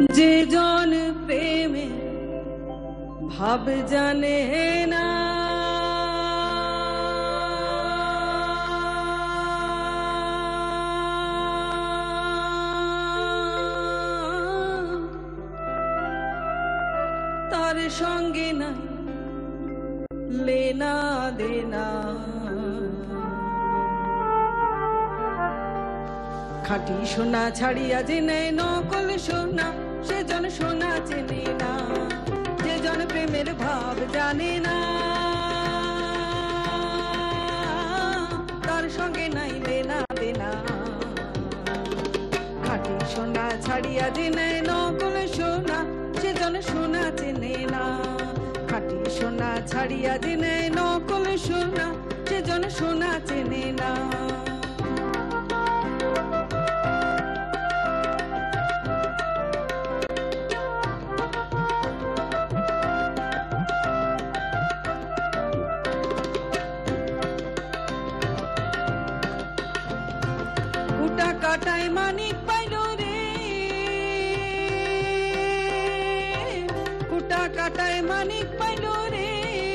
যে জন প্রেমে ভাব জানে না তার সঙ্গে নাই লেনা দেনা খাঁটি সোনা ছাড়িয়া যে নেয় নকল সোনা সে জন সোনা চেনে না যে জন প্রেমের ভাব জানে না তার সঙ্গে নাই লেনা দেনা খাঁটি সোনা ছাড়িয়া যে নেয় নকল সোনা সে জন সোনা চেনে না খাঁটি সোনা ছাড়িয়া যে নেয় নকল সোনা সে জন সোনা চেনে না কাটায় মানিক পাইল রে কুটা কাটায় মানিক পাইল রে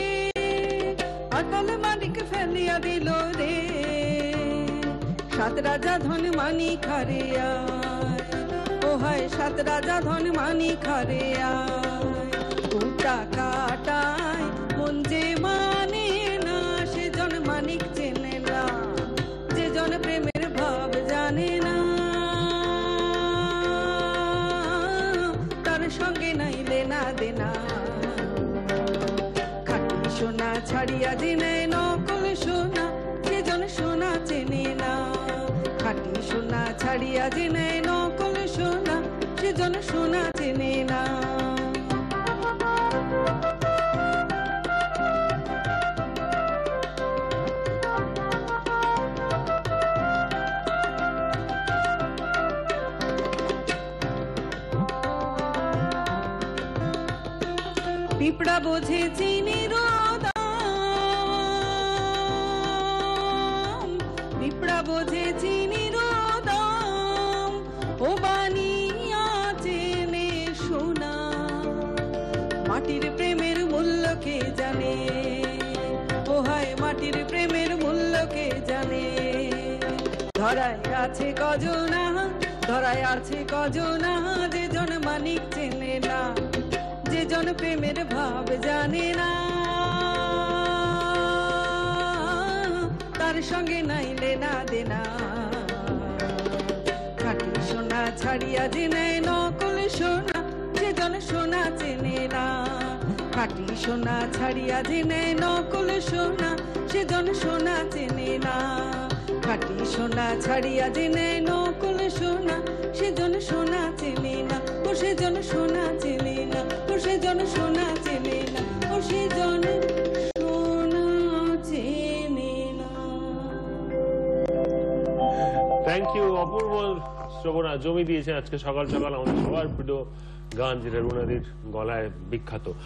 আকাল মানিক ফেলিয়া দিল রে সাত রাজা ধন মানি খারে ও হায় সাত রাজা ধন মানি খারে কুটা কাটায় মন যে মানে না সে জন মানিক চেনে না যে জন প্রেমের ভাব জানে না তার সঙ্গে নাই লেনা দেনা খাঁটি সোনা ছাড়িয়া যে নেয় নকল সোনা সে জন সোনা চেনে না খাঁটি সোনা ছাড়িয়া যে নেয় নকল সোনা সে জন সোনা চেনে না পিঁপড়া বোঝে চিনির দাম পিঁপড়া বোঝে চিনির দাম ও বানিয়া চেনে সোনা মাটির প্রেমের মূল্য কে জানে ও হায় মাটির প্রেমের মূল্য কে জানে ধরায় আছে কজনা ধরায় আছে কজনা যে জন মানিক চেনে না যে জন প্রেমের ভাব জানে না তার সঙ্গে নাই লেনা দেনা খাঁটি সোনা ছাড়িয়া যে নেয় নকল সোনা সে জন সোনা চেনে না খাঁটি সোনা ছাড়িয়া যে নেয় নকল সোনা সে জন সোনা চেনে না খাঁটি সোনা ছাড়িয়া যে নেয় নকল সোনা সে জন সোনা চেনে না ও সে জন সোনা চেনে না ও সে জন সোনা চেনে না ও সে জন সোনা চেনে না। থ্যাংক ইউ অপূর্ব শ্রবণা জমি দিয়েছেন আজকে সকাল সকাল আমাদের সবার প্রিয় গান যেটা রুনাদির গলায় বিখ্যাত।